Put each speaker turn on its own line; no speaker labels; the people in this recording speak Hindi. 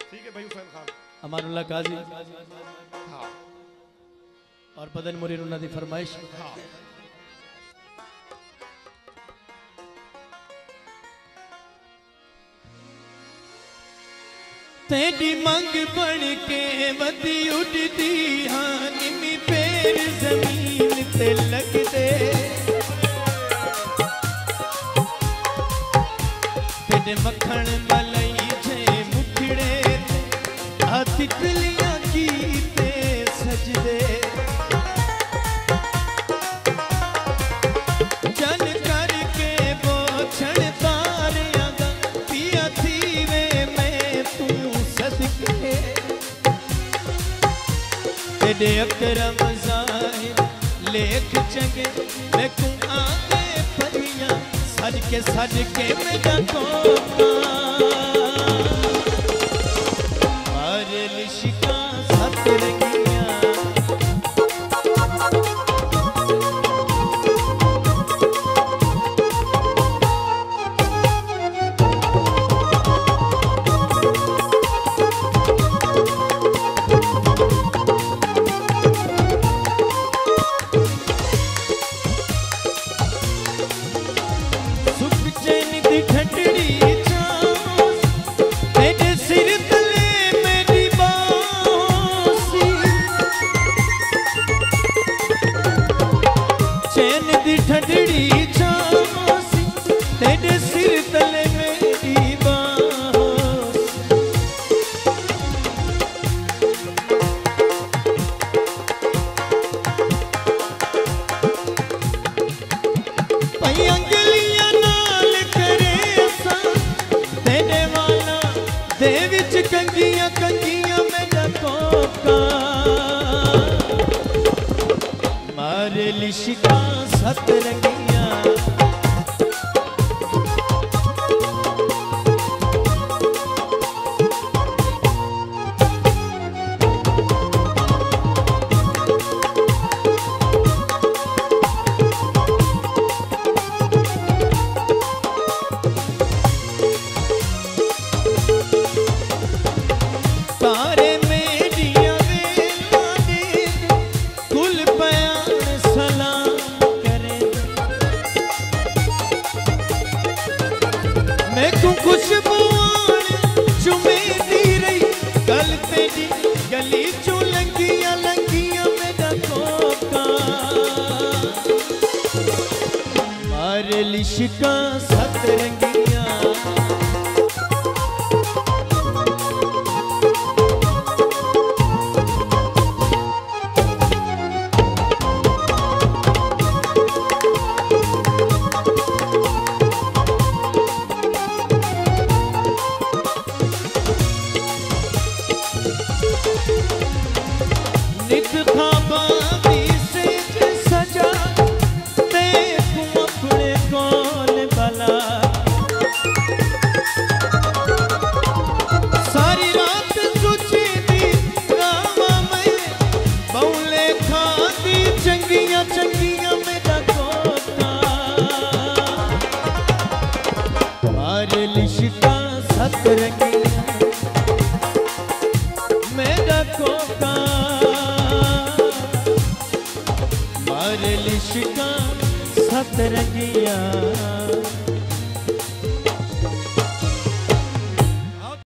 ठीक है भाई हुसैन खान
अमानुल्लाह काजी
हाँ
और बदन मुरीन उन्हां दी फरमाइश
हाँ
तेरी मंग बन के वधी उड़दी हाँ निमी पैर जमीन ते लगदे तेरे मखण मलाई छे मुखड़े आ तितलियां की ते सजदे जन करके बोछण तारियां दा पिया थीवे मैं तू सदके तेरे अकरम ज़ाहिर लेख चंगे मैं को आगे परियां सज के मेरा कोका